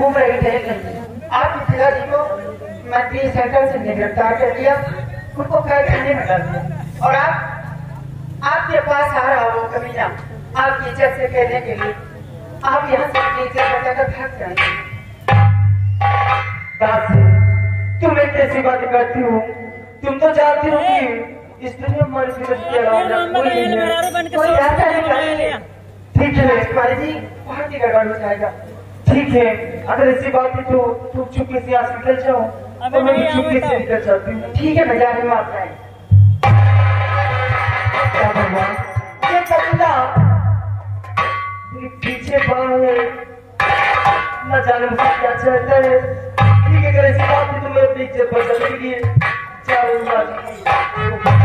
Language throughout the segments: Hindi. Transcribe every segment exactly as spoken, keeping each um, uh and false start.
घूम रही थे आपके पिताजी को मंत्री सरकार से गिरफ्तार कर लिया, उनको कैद करने में डाल दिया और आप आपके पास आ रहा हो कमीना आपकी इज्जत से कहने के लिए। आप यहाँ से अपनी इज्जत बचाकर भाग जाएंगे। तुम एक कैसी बात करती हो? तुम तो जानती हो कि इस दुनिया में हमारी फिरत के अलावा कोई नहीं है, कोई ऐसा नहीं करेंगे। ठीक है कुमारी जी बहुत ही गड़बड़ हो जाएगा। ठीक है, अगर ऐसी बात है तो तुम चुपके से यहाँ से निकल जाओ और मैं भी चुपके से निकल जाती हूँ। ठीक है, मैं जाने में आप जाए। ये कमीना पीछे बाहर न जाने मुझे क्या चाहता है। ठीक है, अगर ऐसी बात है तो मैं अपनी इज्जत बचाने के लिए चाहूंगा।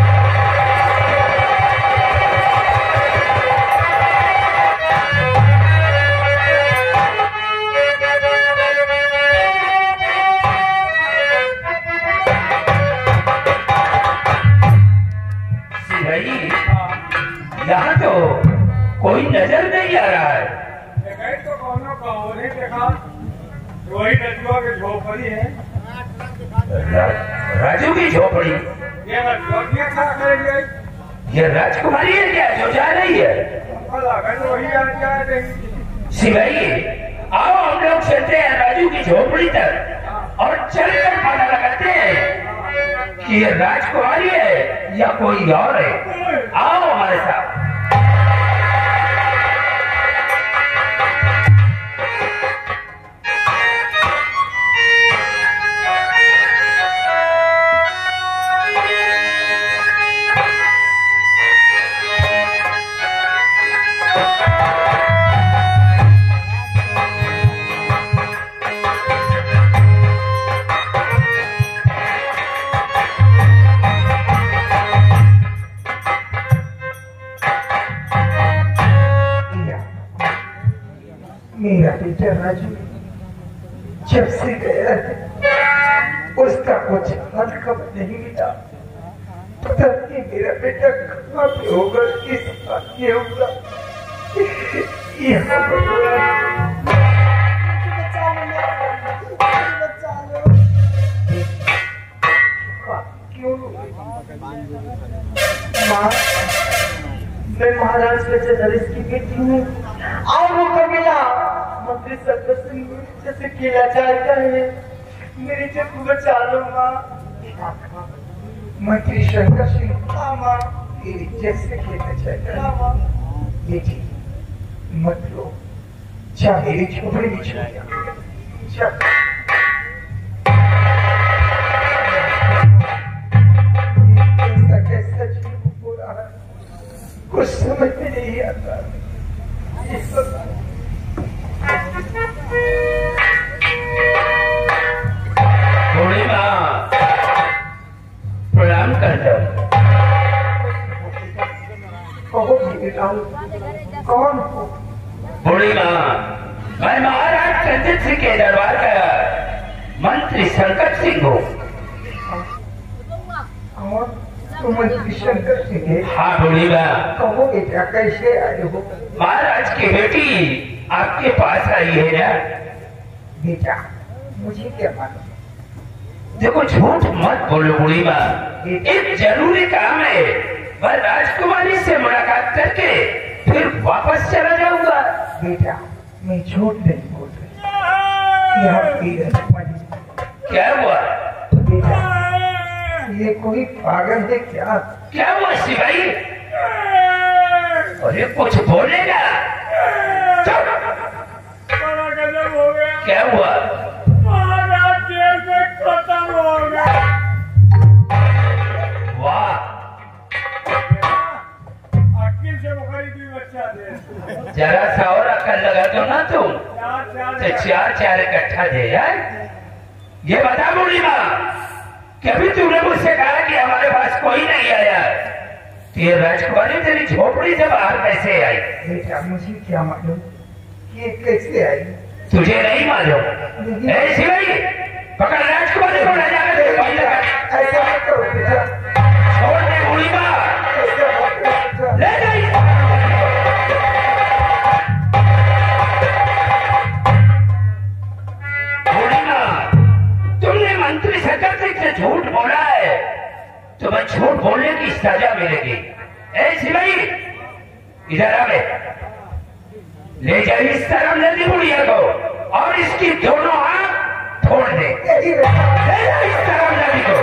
यहाँ तो कोई नजर नहीं आ रहा है। तो कौन कौन नहीं देखा, वही रजुआ की झोपड़ी है। रा, राजू की झोपड़ी? ये रजुआ क्या करेंगे? ये राजकुमारी है क्या जो जा रही है? वही आ जाए। सिपाही आओ हम लोग चलते हैं राजू की झोपड़ी तक और चलकर पता लगाते हैं कि ये राजकुमारी है या कोई और है। आओ हमारे साथ। मेरा बेटा राजू जब से गया है उसका कुछ हाल खबर नहीं मिला। पता नहीं मेरा बेटा कहाँ पे होगा, किस बात में होगा। यहाँ क्यों माँ, मैं महाराज के नरेश की बेटी हूँ और वो कमीना मंत्री सत्तर सिंह जैसे खेला चाहता है। मेरी जब बचा लो माँ। मंत्री शंकर सिंह माँ मेरी जैसे खेलना चाहता है माँ। बेटी मत लो, जा मेरी झोपड़ी में चला जा। कैसा कैसा जीव हो रहा है कुछ समझ में नहीं आता। थोड़ी माँ प्रणाम कर दो। कौन हो? बूढ़ी माँ, मैं महाराज कंजित सिंह के दरबार का मंत्री संकट सिंह हूँ। तुम मंत्री शंकर सिंह है? हाँ बूढ़ी माँ। कहो बेटा कैसे आए हो? महाराज की बेटी आपके पास आई है ना? बेटा मुझे क्या मालूम। देखो झूठ मत बोलो बूढ़ी माँ, एक जरूरी काम है। मैं राजकुमारी से मुलाकात करके फिर वापस चला जाऊंगा। बेटा मैं झूठ नहीं बोल रही। क्या हुआ बेटा? ये कोई पागल है क्या? क्या हुआ सिपाही? अरे कुछ बोलेगा? हो गया। क्या हुआ? खत्म हो गया। वाह, अक्ल से बखरी भी बच्चा दे। जरा सा और अकल लगा दो ना तुम तो चार चार इकट्ठा दे यार। ये बता बूढ़ी माँ, कभी तुमने मुझसे कहा कि हमारे पास कोई नहीं आया? ये राजकुमारी तेरी झोपड़ी से बाहर कैसे आई? बेटा मुझे क्या मालूम ये कैसे आई? तुझे नहीं मालूम? ऐसी भाई पकड़ राजकुमारी को ले जाकर ऐसा मत करो बेटा। छोड़ दे बूढ़ी माँ, ले जाइए। मंत्री सेक्रेटरी से झूठ बोला है तो मैं झूठ बोलने की सजा मिलेगी। ए सिपाही, इधर आ बे। ले जाए इस तरह नदी बुढ़िया को और इसकी दोनों हाथ फोड़ दे। ले जा इस तरह नदी को।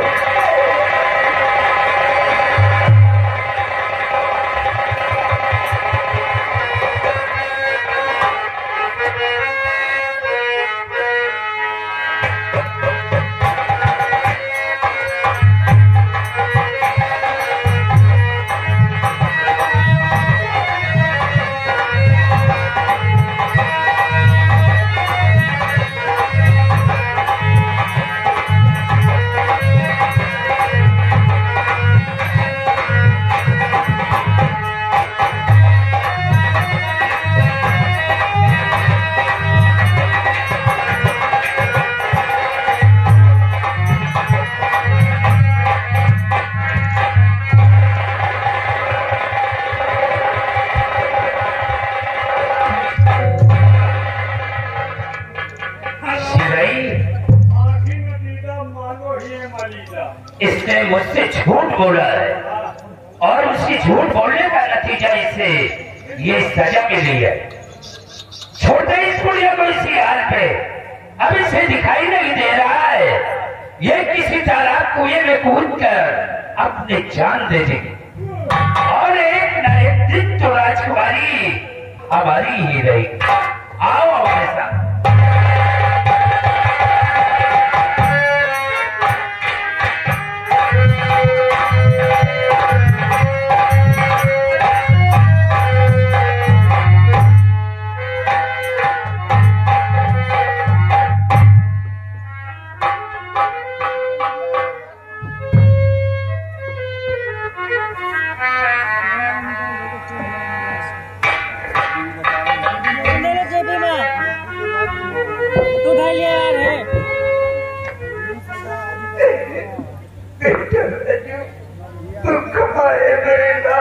इसने मुझसे झूठ बोला है और उसकी झूठ बोलने का नतीजा इसे ये सजा मिली है। छोटे इस बुढ़िया को इसी हाल पे, अब इसे दिखाई नहीं दे रहा है ये किसी तालाब कुएं में कूद कर अपने जान दे देगी और एक न एक दिन तो राजकुमारी हमारी ही रहेगी। आओ हमारे साथ। तुम कहाँ है मेरे